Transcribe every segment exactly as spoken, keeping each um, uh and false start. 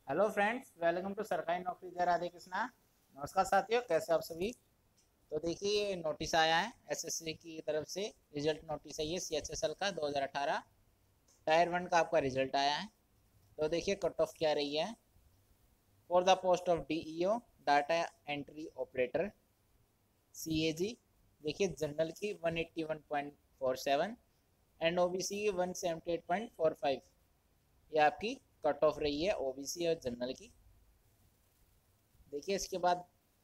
Hello friends, welcome to सरकारी नौकरी जय राधे कृष्णा। नमस्कार साथियों, कैसे आप सभी। तो देखिए, ये नोटिस आया है एसएससी की तरफ से। रिजल्ट नोटिस है ये सीएचएसएल का दो हज़ार अठारह टायर वन का आपका रिजल्ट आया है। तो देखिए कट ऑफ क्या रही है for the post of DEO data entry operator CAG. देखिए जनरल की one eighty one point four seven and OBC की one seventy eight point four five. ये आपकी कट ऑफ रही है ओबीसी और जनरल की। देखिए इसके बाद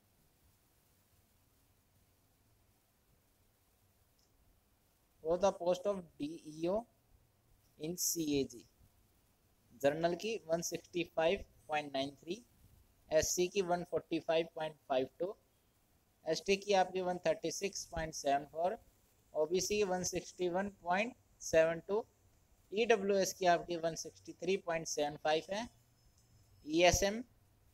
for the post of DEO in CAG, general की one sixty five point nine three, SC की one forty five point five two, ST की आपकी one thirty six point seven four, OBC की one sixty one point seven two, EWS की आपकी one sixty three point seven five है, ESM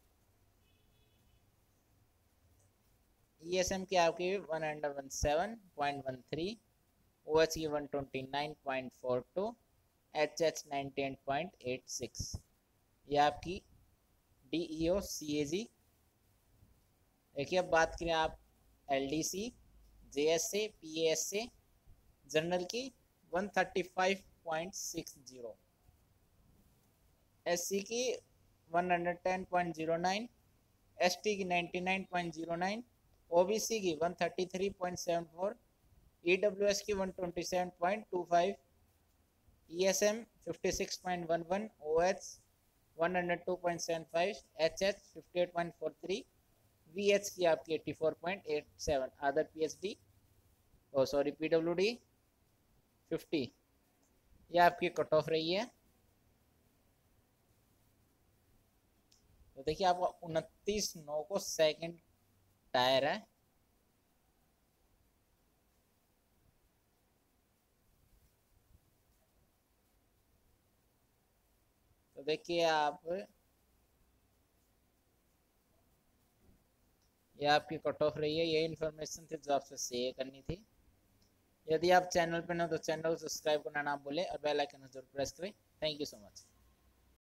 ESM की आपकी one hundred seven point one three, OH की one twenty nine point four two, H H nineteen point eight six. ये आपकी DEO CAG. देखिए अब बात करें आप एलडीसी, जेएसए, पीएसए, जनरल की one thirty five point six zero, SC की one hundred ten point zero nine, ST की ninety nine point zero nine, OBC की one thirty three point seven four, EWS की one twenty seven point two five, ESM fifty six point one one, OH one hundred two point seven five, HH fifty eight point four three, VH की आपकी eighty four point eight seven, other PhD oh sorry PWD fifty. ये आपकी cut off रही है। तो देखिए आपका उनतीस नौ को सेकंड टायर है। तो देखिए आप, ये आपकी कट ऑफ रही है। ये इन्फॉर्मेशन थी जो आपसे शेयर करनी थी। यदि आप चैनल पर न हो तो चैनल को सब्सक्राइब करना ना भूलें और बेल आइकन जरूर प्रेस करें। Thank you so much.